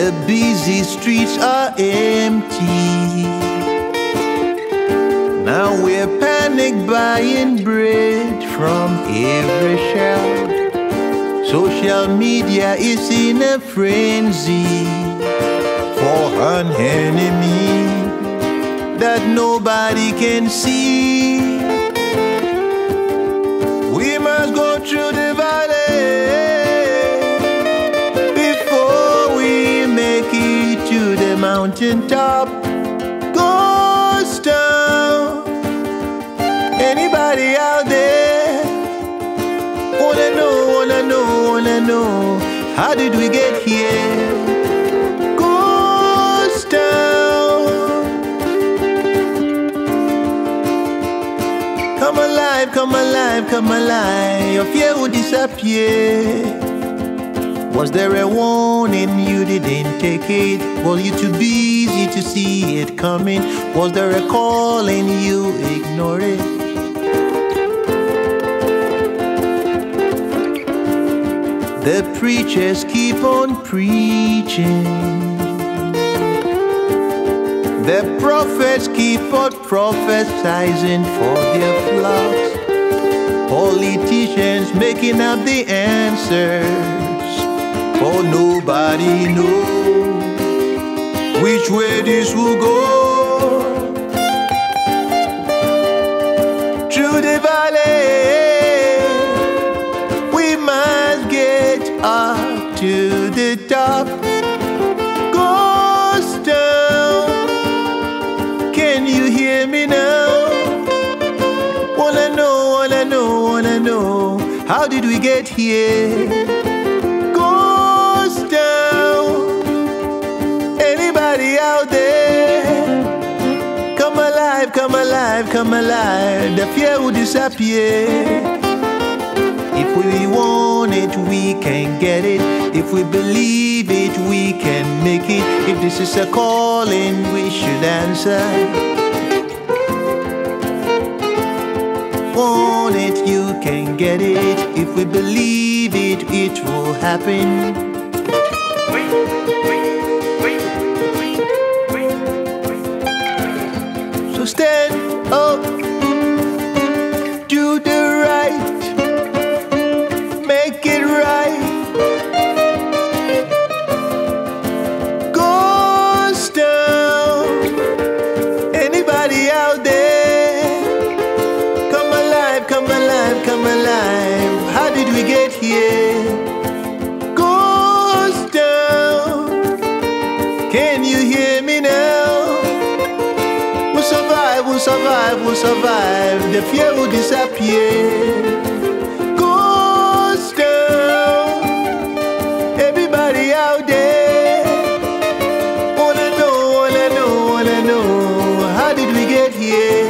The busy streets are empty. Now we're panic buying bread from every shelf. Social media is in a frenzy for an enemy that nobody can see. We must go through the valley before we make it to the mountaintop. Ghost town. Anybody out there? Wanna know, how did we get here? Ghost town. Come alive, come alive, come alive. Your fear will disappear. Was there a warning you didn't take it? Were you too busy to see it coming? Was there a calling you ignored it? The preachers keep on preaching. The prophets keep on prophesying for their flocks. Politicians making up the answers, for nobody knows which way this will go. Through the valley, we must get up to the top. Ghost town, can you hear me now? Wanna know, how did we get here? Ghost town, anybody out there? Come alive, come alive, come alive. The fear will disappear. If we want it, we can get it. If we believe it, we can make it. If this is a calling, we should answer. Want it, you can get it. If we believe it, it will happen. So stand up, do the right, make it right. Ghost town, anybody out there? Come alive, come alive, come alive. How did we get here? Ghost town, can you hear me now? We'll survive, we'll survive, we'll survive. The fear will disappear. Ghost town, everybody out there. Wanna know, how did we get here?